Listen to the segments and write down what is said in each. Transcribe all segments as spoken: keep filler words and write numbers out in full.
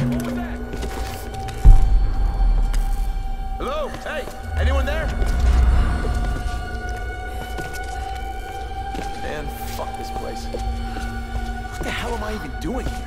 What was that? Hello? Hey, anyone there? Man, fuck this place. What the hell am I even doing here?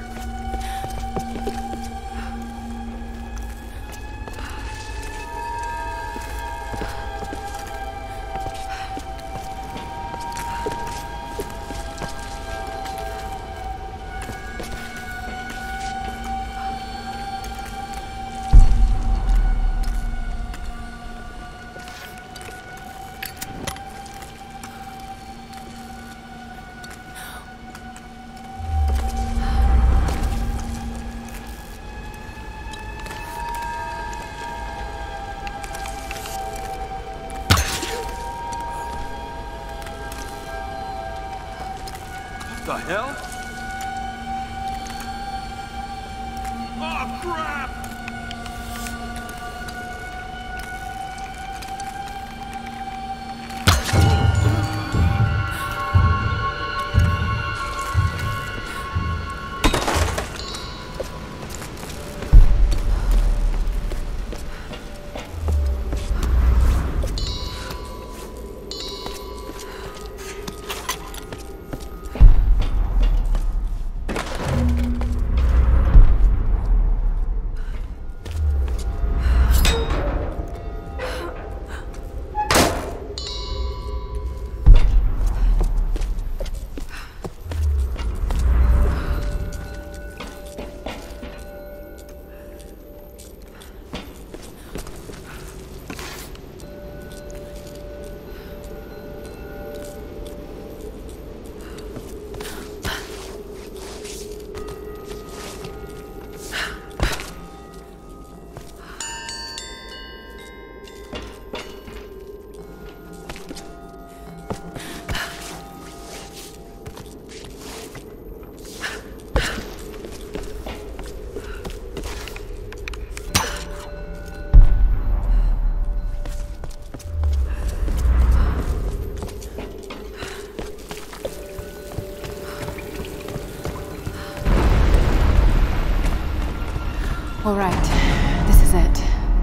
The hell? Oh, crap! All right, this is it.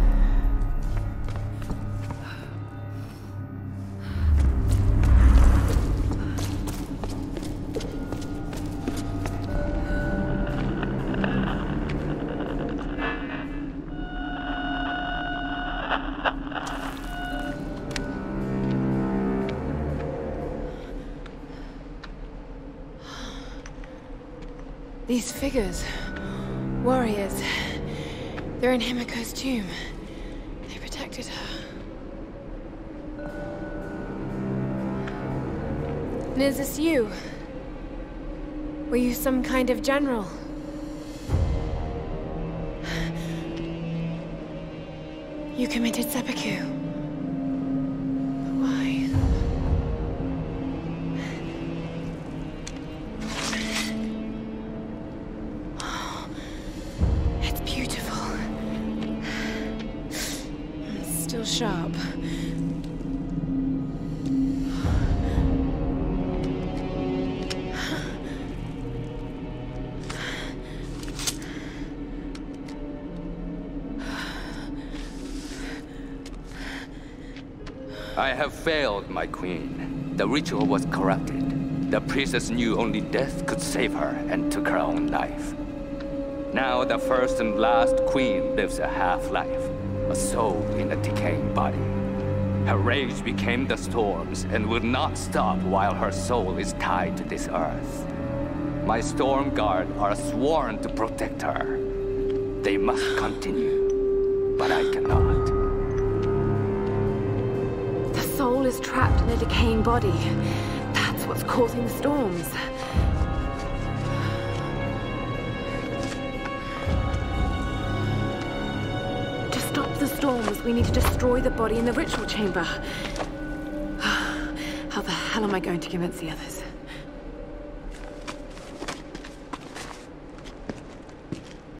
These figures, warriors. They're in Himiko's tomb. They protected her. And is this you? Were you some kind of general? You committed seppuku. Why? It's beautiful. Still sharp. I have failed, my queen. The ritual was corrupted. The priestess knew only death could save her and took her own life. Now the first and last queen lives a half-life, a soul in a decaying body. Her rage became the storms and will not stop while her soul is tied to this earth. My storm guard are sworn to protect her. They must continue, but I cannot. The soul is trapped in a decaying body. That's what's causing the storms. To stop the storms, we need to destroy the body in the ritual chamber. How the hell am I going to convince the others?